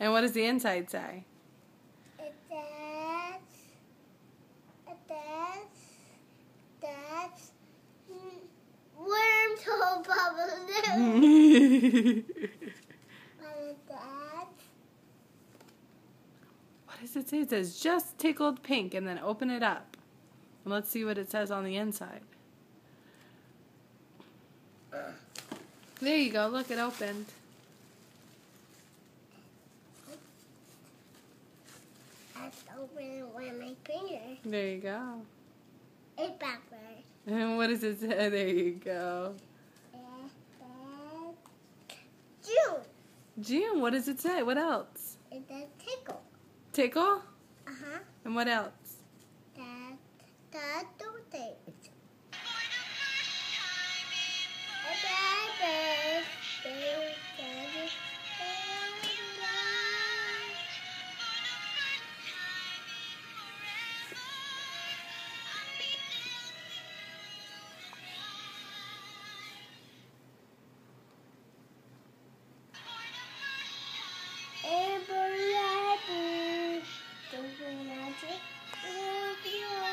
And what does the inside say? It says, wormhole bubble. What does it say? It says just tickled pink, and then open it up. And let's see what it says on the inside. There you go. Look, it opened. I open it with my finger. There you go. It's backwards. And what does it say? There you go. June. June. What does it say? What else? It says tickle. Tickle? Uh-huh. And what else? That's two things. Every